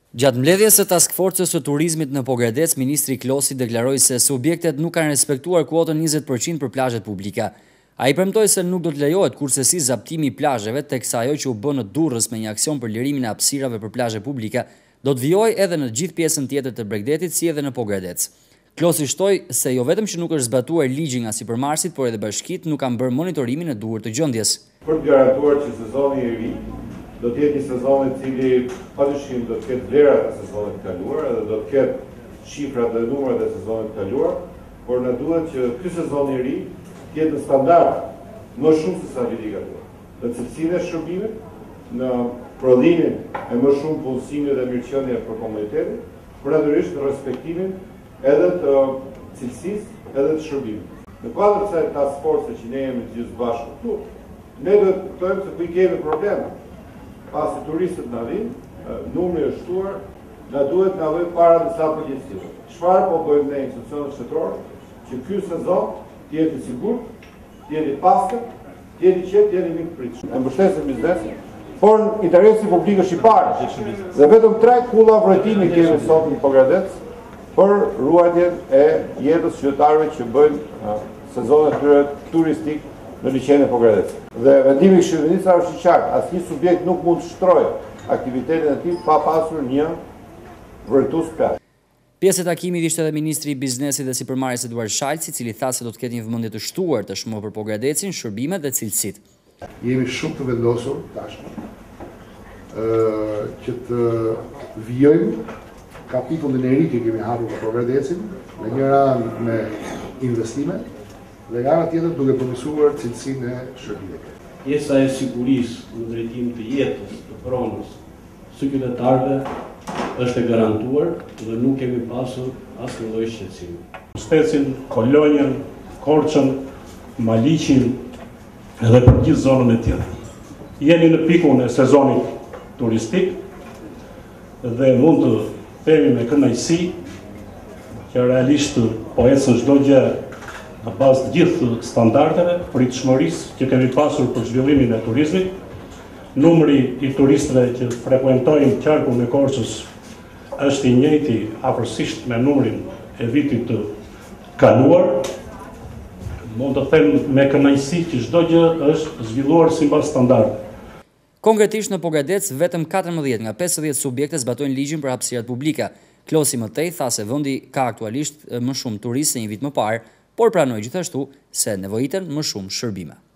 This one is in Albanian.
Gjatë mbledhjes së Task Force-s së turizmit në Pogradec, ministri Klosi deklaroi se subjektet nuk kanë respektuar kuotën 20% për plazhet publika. Ai premtoi se nuk do të lejohet kurrësesi zaptimi i plazheve, teksa ajo që u bë në Durrës me një aksion për lirimin e hapësirave për plazhe publika do të vijojë edhe në gjithë pjesën tjetër të Bregdetit, si edhe në Pogradec. Klosi shtoi se jo vetëm që nuk është zbatuar ligji nga sipërmarrësit, por edhe bashkitë nuk kanë bërë monitorimin e duhur të gjendjes. Për të garantuar që sezoni i ri do të jetë një sezon i cili padyshim do të ketë vlerat e sezonit të kaluar edhe do të ketë shifrat dhe numrat e sezonit të kaluar, por na duhet që ky sezon i ri të jetë në standard më shumë se sa viti i kaluar. Në cilësinë e shërbimit, në prodhimin e më shumë punësimi dhe mirëqenie për komunitetin, por natyrisht në respektimin edhe të cilësisë edhe të shërbimit. Në kuadër të kësaj task force që ne jemi të gjithë bashkë këtu, ne do të kuptojmë se ku i kemi probleme. Pasi turistët na vinë, numri është shtuar, na duhet na vëj para disa përgjegjësive. Çfarë po bëjmë ne institucionet shtetërore që ky sezon të jetë i sigurt, të jetë i pastër, të jetë i qetë, të jetë i mikpritshëm. Ne mbështesim biznesin, por interesi publik është i parë. Dhe vetëm 3 kulla vërtetimi kemi sot në Pogradec për ruajtjen e jetës qytetarëve që bëjnë sezonet e tyre turistik në liçenin e Pogradecit. Dhe vendimi i Këshillit Ministrave është i qartë, asnjë subjekt nuk mund të shtrojë aktivitetin e tij pa pasur një vërtetues plazh. Pjesë e takimit ishte edhe ministri i biznesit dhe sipërmarrjes Eduard Shalci, i cili tha se do të ketë një vëmendje të shtuar tashmë për Pogradecin, shërbimet dhe cilësitë. Jemi shumë të vendosur tashmë që të vijojmë kapitullin e ri që kemi hapur për Pogradecin, në një anë me investime, dhe nga ana tjetër duke përmirësuar cilësinë e shërbimit. Pjesa e sigurisë në drejtim të jetës, të pronës së qytetarëve është e garantuar dhe nuk kemi pasur asnjë lloj shqetësimi. Mbështetsin, Kolonjën, Korçën, Maliqin edhe për gjithë zonën e tjetër. Jeni në pikun e sezonit turistik dhe mund të themi me kënaqësi që realisht po ecën çdo gjë në bazë të gjithë standardeve pritshmërisë që kemi pasur për zhvillimin e turizmit. Numri i turistëve që frekuentojnë qarkun e Korçës është i njëjti afërsisht me numrin e vitit të kaluar. Mund të them me kënaqësi që çdo gjë është zhvilluar sipas standardeve. Konkretisht në Pogradec, vetëm 14 nga 50 subjekte zbatojnë ligjin për hapësirat publika. Klosi më tej tha se vendi ka aktualisht më shumë turistë se një vit më parë, por pranoi gjithashtu se nevojiten më shumë shërbime.